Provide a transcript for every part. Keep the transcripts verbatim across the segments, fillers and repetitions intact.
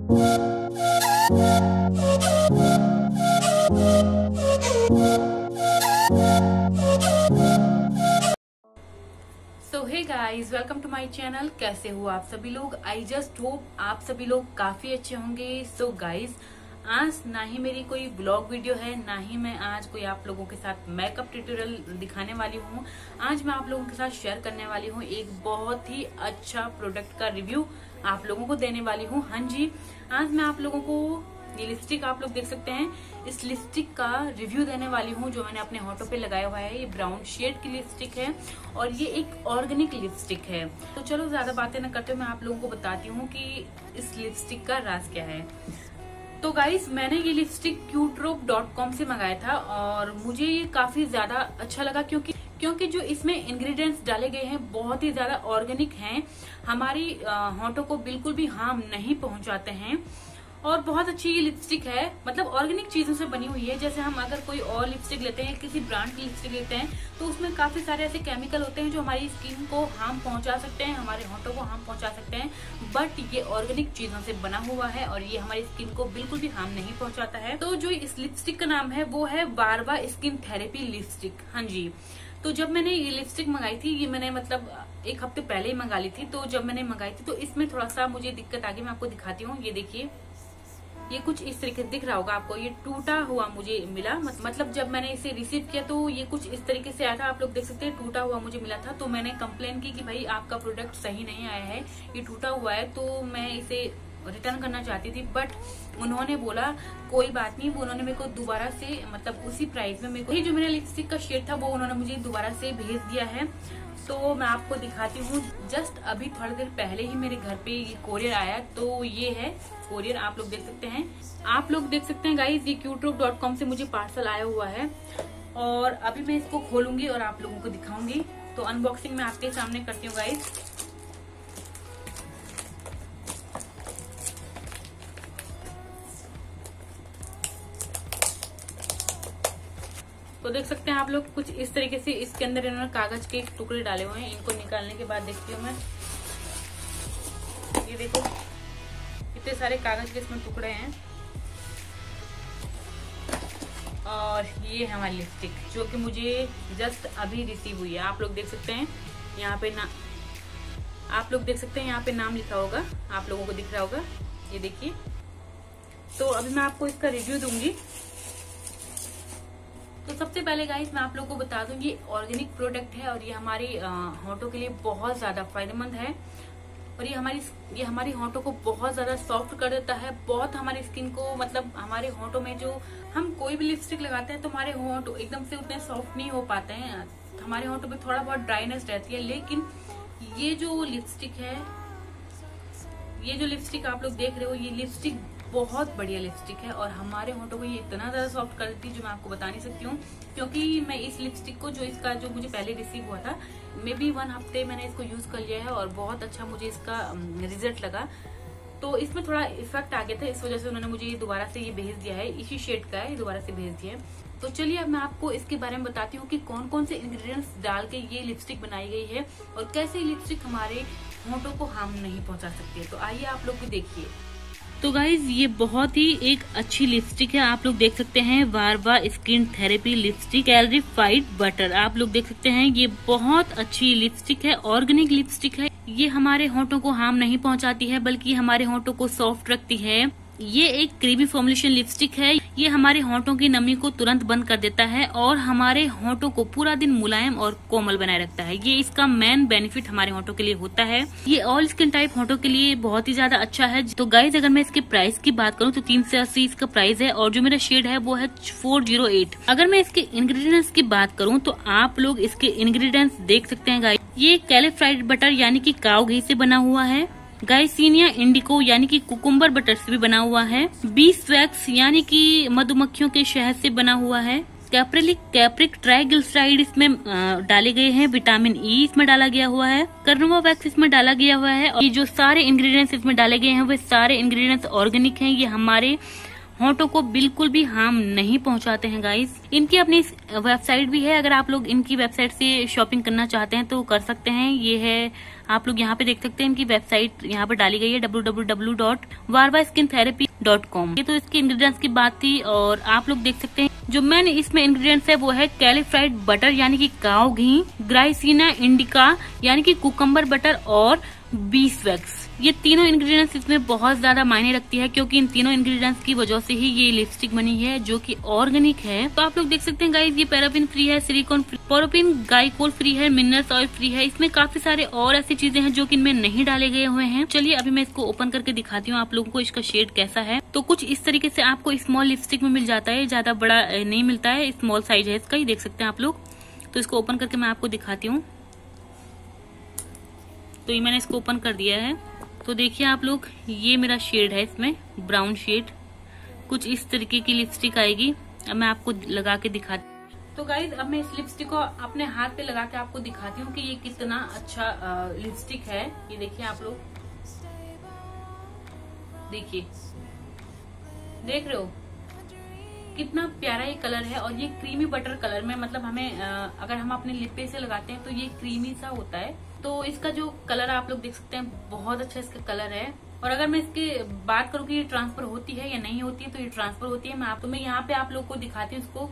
So hey guys, welcome to my channel. कैसे हो आप सभी लोग? आई जस्ट होप आप सभी लोग काफी अच्छे होंगे। सो गाइज, आज ना ही मेरी कोई ब्लॉग वीडियो है, ना ही मैं आज कोई आप लोगों के साथ मेकअप ट्यूटोरियल दिखाने वाली हूँ। आज मैं आप लोगों के साथ शेयर करने वाली हूँ एक बहुत ही अच्छा प्रोडक्ट का रिव्यू आप लोगों को देने वाली हूँ। हाँ जी, आज मैं आप लोगों को ये लिपस्टिक आप लोग देख सकते हैं, इस लिपस्टिक का रिव्यू देने वाली हूँ जो मैंने अपने होठों पे लगाया हुआ है। ये ब्राउन शेड की लिपस्टिक है और ये एक ऑर्गेनिक लिपस्टिक है। तो चलो ज्यादा बातें न करते मैं आप लोगों को बताती हूँ कि इस लिपस्टिक का राज क्या है। तो गाइस, मैंने ये लिपस्टिक क्यूट्रोप डॉट कॉम से मंगाया था और मुझे ये काफी ज्यादा अच्छा लगा क्योंकि क्योंकि जो इसमें इंग्रेडिएंट्स डाले गए हैं बहुत ही ज्यादा ऑर्गेनिक हैं, हमारी होठों को बिल्कुल भी हार्म नहीं पहुंचाते हैं और बहुत अच्छी ये लिपस्टिक है। मतलब ऑर्गेनिक चीजों से बनी हुई है। जैसे हम अगर कोई और लिपस्टिक लेते हैं, किसी ब्रांड की लिपस्टिक लेते हैं, तो उसमें काफी सारे ऐसे केमिकल होते हैं जो हमारी स्किन को हार्म पहुंचा सकते हैं, हमारे होठों को हार्म पहुंचा सकते हैं। बट ये ऑर्गेनिक चीजों से बना हुआ है और ये हमारी स्किन को बिल्कुल भी हार्म नहीं पहुंचाता है। तो जो इस लिपस्टिक का नाम है वो है बारबा स्किन थेरेपी लिपस्टिक। हाँ जी, तो जब मैंने ये लिपस्टिक मंगाई थी, ये मैंने मतलब एक हफ्ते पहले ही मंगा ली थी। तो जब मैंने मंगाई थी तो इसमें थोड़ा सा मुझे दिक्कत आ गई, मैं आपको दिखाती हूँ। ये देखिए, ये कुछ इस तरीके से दिख रहा होगा आपको, ये टूटा हुआ मुझे मिला। मतलब जब मैंने इसे रिसीव किया तो ये कुछ इस तरीके से आया था, आप लोग देख सकते हैं, टूटा हुआ मुझे मिला था। तो मैंने कंप्लेन की कि भाई आपका प्रोडक्ट सही नहीं आया है, ये टूटा हुआ है, तो मैं इसे रिटर्न करना चाहती थी। बट उन्होंने बोला कोई बात नहीं, वो उन्होंने मेरे को दोबारा से मतलब उसी प्राइस में मेरे को ये जो मेरा लिपस्टिक का शेड था वो उन्होंने मुझे दोबारा से भेज दिया है। तो मैं आपको दिखाती हूँ। जस्ट अभी थोड़ी देर पहले ही मेरे घर पे ये कोरियर आया, तो ये है कोरियर, आप लोग देख सकते हैं। आप लोग देख सकते हैं गाइस, ये क्यूट्रोप डॉट कॉम से मुझे पार्सल आया हुआ है और अभी मैं इसको खोलूंगी और आप लोगों को दिखाऊंगी। तो अनबॉक्सिंग मैं आपके सामने करती हूँ गाइस। तो देख सकते हैं आप लोग कुछ इस तरीके से इसके अंदर इन्होंने कागज के टुकड़े डाले हुए हैं। इनको निकालने के बाद देखती हूँ मैं, ये देखो इतने सारे कागज के इसमें टुकड़े हैं। और ये है हमारी लिपस्टिक जो कि मुझे जस्ट अभी रिसीव हुई है। आप लोग देख सकते हैं यहाँ पे ना आप लोग देख सकते हैं यहाँ पे नाम लिखा होगा, आप लोगों को दिख रहा होगा, ये देखिए। तो अभी मैं आपको इसका रिव्यू दूंगी। तो सबसे पहले गाइस मैं आप लोगों को बता दूं, ये ऑर्गेनिक प्रोडक्ट है और ये हमारी होठों के लिए बहुत ज्यादा फायदेमंद है और ये हमारी ये हमारी होठों को बहुत ज्यादा सॉफ्ट कर देता है। बहुत हमारी स्किन को मतलब हमारे होठों में जो हम कोई भी लिपस्टिक लगाते हैं तो हमारे होठ एकदम से उतने सॉफ्ट नहीं हो पाते हैं, हमारे होठों में थोड़ा बहुत ड्राइनेस रहती है। लेकिन ये जो लिपस्टिक है, ये जो लिपस्टिक आप लोग देख रहे हो, ये लिपस्टिक बहुत बढ़िया लिपस्टिक है और हमारे होठों को ये इतना ज्यादा सॉफ्ट कर देती है जो मैं आपको बता नहीं सकती हूँ। क्योंकि मैं इस लिपस्टिक को जो इसका जो मुझे पहले रिसीव हुआ था, मे बी वन हफ्ते मैंने इसको यूज कर लिया है और बहुत अच्छा मुझे इसका रिजल्ट लगा। तो इसमें थोड़ा इफेक्ट आ गया था, इस वजह से उन्होंने मुझे दोबारा से ये भेज दिया है, इसी शेड का है, दोबारा से भेज दिया है। तो चलिए अब मैं आपको इसके बारे में बताती हूँ कि कौन कौन से इंग्रेडिएंट्स डाल के ये लिपस्टिक बनाई गई है और कैसे लिपस्टिक हमारे होठों को हार्म नहीं पहुंचा सकती है। तो आइए आप लोग भी देखिए। तो गाइज, ये बहुत ही एक अच्छी लिपस्टिक है। आप लोग देख सकते हैं Barwa skin therapy lipstick clarified butter. आप लोग देख सकते हैं ये बहुत अच्छी लिपस्टिक है, ऑर्गेनिक लिपस्टिक है। ये हमारे होठों को हार्म नहीं पहुंचाती है बल्कि हमारे होठों को सॉफ्ट रखती है। ये एक क्रीमी फॉर्मुलेशन लिपस्टिक है। ये हमारे होठों की नमी को तुरंत बंद कर देता है और हमारे होठों को पूरा दिन मुलायम और कोमल बनाए रखता है। ये इसका मेन बेनिफिट हमारे होठों के लिए होता है। ये ऑल स्किन टाइप होठों के लिए बहुत ही ज्यादा अच्छा है। तो गाइज, अगर मैं इसके प्राइस की बात करूँ तो तीन सौ अस्सी इसका प्राइस है और जो मेरा शेड है वो है फोर जीरो एट। अगर मैं इसके इंग्रेडिएंट्स की बात करूँ तो आप लोग इसके इंग्रेडिएंट्स देख सकते हैं गाइज। ये कैलिफ्राइड बटर यानी कि काऊ घी से बना हुआ है। गाइसिनिया इंडिको यानी कि कुकुम्बर बटर से भी बना हुआ है। बीस वैक्स यानी कि मधुमक्खियों के शहद से बना हुआ है। कैप्रिलिक कैप्रिक ट्राइग्लिसराइड इसमें डाले गए हैं। विटामिन ई इसमें डाला गया हुआ है। कर्नोवा वैक्स इसमें डाला गया हुआ है। और ये जो सारे इंग्रेडिएंट्स इसमें डाले गए हैं वे सारे इंग्रेडिएंट्स ऑर्गेनिक हैं। ये हमारे होंठों को बिल्कुल भी हार्म नहीं पहुंचाते हैं गाइस। इनकी अपनी वेबसाइट भी है, अगर आप लोग इनकी वेबसाइट से शॉपिंग करना चाहते हैं तो कर सकते हैं। ये है, आप लोग यहाँ पे देख सकते हैं, इनकी वेबसाइट यहाँ पे डाली गई है W W W dot Barwa skin therapy dot com. ये तो इसके इंग्रेडिएंट्स की बात थी, और आप लोग देख सकते हैं जो मैंने इसमें इंग्रेडिएंट्स है वो है कैलीफ्राइड बटर यानी कि काऊ घी, ग्राइसिना इंडिका यानी कि कुकम्बर बटर और बीसवैक्स। ये तीनों इंग्रेडिएंट्स इसमें बहुत ज्यादा मायने रखती है, क्योंकि इन तीनों इंग्रेडिएंट्स की वजह से ही ये लिपस्टिक बनी है जो कि ऑर्गेनिक है। तो आप लोग देख सकते हैं गाइस, ये पैराफिन फ्री है, silicone free, paraffin glycol free है, मिनरल्स ऑयल फ्री है। इसमें काफी सारे और ऐसी चीजें हैं जो कि इनमें नहीं डाले गए हुए हैं। चलिए अभी मैं इसको ओपन करके दिखाती हूँ आप लोगों को इसका शेड कैसा है। तो कुछ इस तरीके से आपको स्मॉल लिपस्टिक में मिल जाता है, ज्यादा बड़ा नहीं मिलता है, स्मॉल साइज है इसका, ही देख सकते हैं आप लोग। तो इसको ओपन करके मैं आपको दिखाती हूँ। तो ये मैंने इसको ओपन कर दिया है। तो देखिए आप लोग, ये मेरा शेड है, इसमें ब्राउन शेड, कुछ इस तरीके की लिपस्टिक आएगी। अब मैं आपको लगा के दिखाती। तो गाइज अब मैं इस लिपस्टिक को अपने हाथ पे लगा के आपको दिखाती हूँ कि ये कितना अच्छा लिपस्टिक है। ये देखिए आप लोग, देखिए, देख रहे हो कितना प्यारा ये कलर है। और ये क्रीमी बटर कलर में, मतलब हमें अगर हम अपने लिप पे से लगाते हैं तो ये क्रीमी सा होता है। तो इसका जो कलर आप लोग देख सकते हैं, बहुत अच्छा इसका कलर है। और अगर मैं इसकी बात करूँ कि ये ट्रांसफर होती है या नहीं होती है, तो ये ट्रांसफर होती है। मैं आप तो मैं यहाँ पे आप लोग को दिखाती हूँ इसको,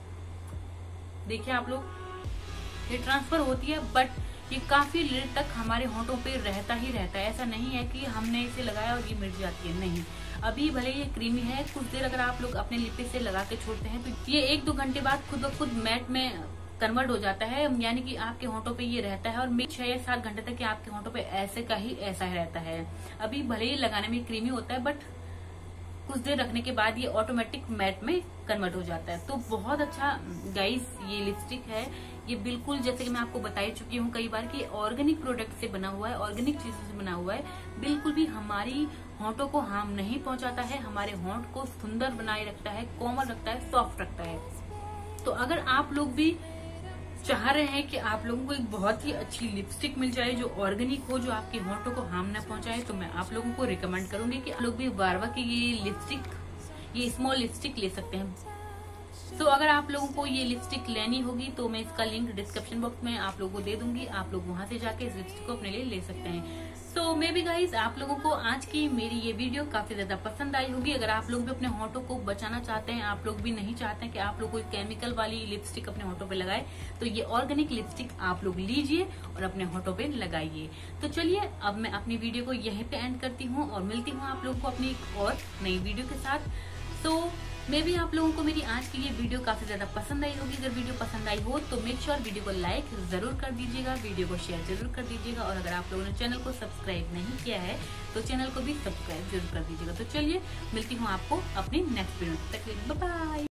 देखिए आप लोग, ये ट्रांसफर होती है, बट ये काफी देर तक हमारे होंठों पे रहता ही रहता है। ऐसा नहीं है कि हमने इसे लगाया और ये मिट जाती है, नहीं। अभी भले ये क्रीमी है, कुछ देर अगर आप लोग अपने लिप से लगा के छोड़ते हैं तो ये एक दो घंटे बाद खुद ब खुद मैट में कन्वर्ट हो जाता है, यानी कि आपके होंठों पे ये रहता है। और छह या सात घंटे तक आपके होंठों पे ऐसे का ही ऐसा ही रहता है। अभी भले ही लगाने में क्रीमी होता है, बट कुछ देर रखने के बाद ये ऑटोमेटिक मैट में कन्वर्ट हो जाता है। तो बहुत अच्छा गाइस ये लिपस्टिक है। ये बिल्कुल, जैसे कि मैं आपको बता चुकी हूँ कई बार, कि ऑर्गेनिक प्रोडक्ट से बना हुआ है, ऑर्गेनिक चीजों से बना हुआ है। बिल्कुल भी हमारी होंठों को हार्म नहीं पहुंचाता है, हमारे होंठ को सुंदर बनाए रखता है, कोमल रखता है, सॉफ्ट रखता है। तो अगर आप लोग भी चाह रहे हैं कि आप लोगों को एक बहुत ही अच्छी लिपस्टिक मिल जाए जो ऑर्गेनिक हो, जो आपके होंठों को हार्म न पहुंचाए, तो मैं आप लोगों को रिकमेंड करूंगी कि आप लोग भी वारवा की ये लिपस्टिक, ये स्मॉल लिपस्टिक ले सकते हैं। तो अगर आप लोगों को ये लिपस्टिक लेनी होगी तो मैं इसका लिंक डिस्क्रिप्शन बॉक्स में आप लोगों को दे दूंगी, आप लोग वहां से जाके इस लिपस्टिक को अपने लिए ले सकते हैं। सो मे बी गाइज आप लोगों को आज की मेरी ये वीडियो काफी ज्यादा पसंद आई होगी। अगर आप लोग भी अपने होंठों को बचाना चाहते हैं, आप लोग भी नहीं चाहते हैं कि आप लोग कोई केमिकल वाली लिपस्टिक अपने होंठों पे लगाए, तो ये ऑर्गेनिक लिपस्टिक आप लोग लीजिए और अपने होंठों पे लगाइए। तो चलिए अब मैं अपनी वीडियो को यहीं पे एंड करती हूँ और मिलती हूँ आप लोगों को अपनी एक और नई वीडियो के साथ। तो मे भी आप लोगों को मेरी आज की ये वीडियो काफी ज्यादा पसंद आई होगी। अगर वीडियो पसंद आई हो तो मेक श्योर वीडियो को लाइक जरूर कर दीजिएगा, वीडियो को शेयर जरूर कर दीजिएगा। और अगर आप लोगों ने चैनल को सब्सक्राइब नहीं किया है तो चैनल को भी सब्सक्राइब जरूर कर दीजिएगा। तो चलिए मिलती हूँ आपको अपनी नेक्स्ट वीडियो, तक बाय बाय।